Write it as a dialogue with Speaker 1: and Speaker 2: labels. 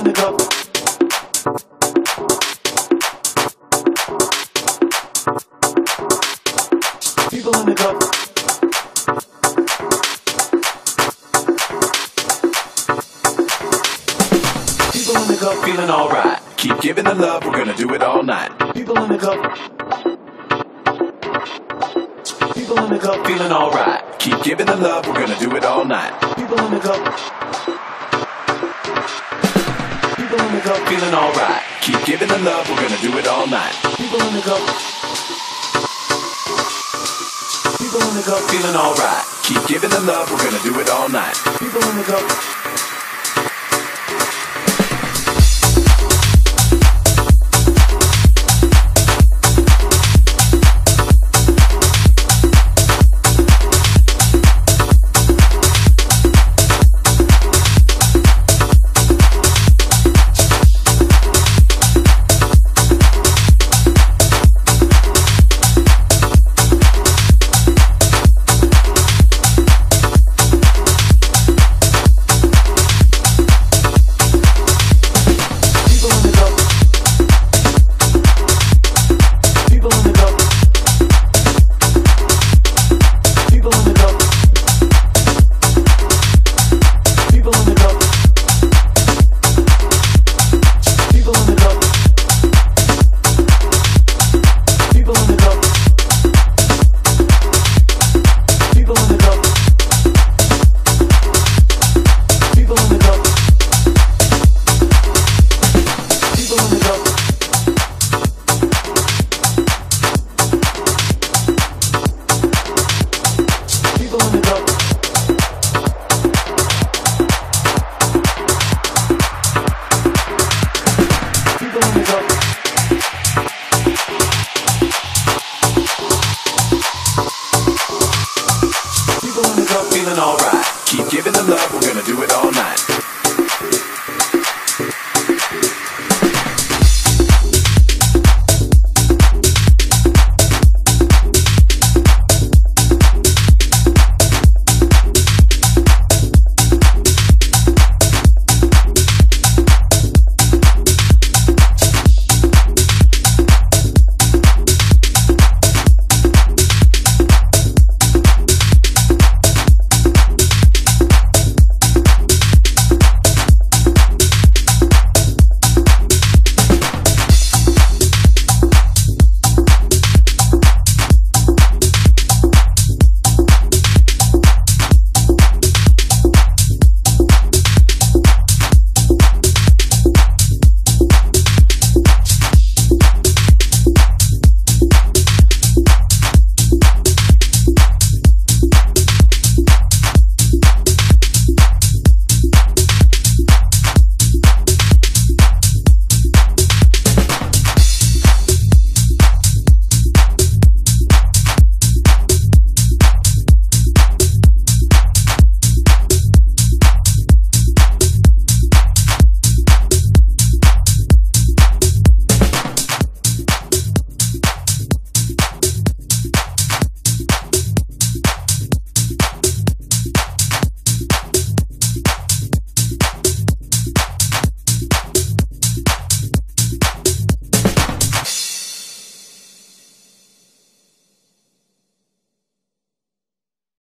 Speaker 1: in the cup. People in the cup. People in the cup feeling alright. Keep giving the love, we're gonna do it all night. People in the cup. People in the cup feeling alright. Keep giving the love, we're gonna do it all night. People in the cup. People in the cup feeling alright. Keep giving the love, we're gonna do it all night. People in the cup. People in the cup feeling alright. Keep giving the love, we're gonna do it all night. People in the cup. Feeling alright. Keep giving the love, we're gonna do it all night.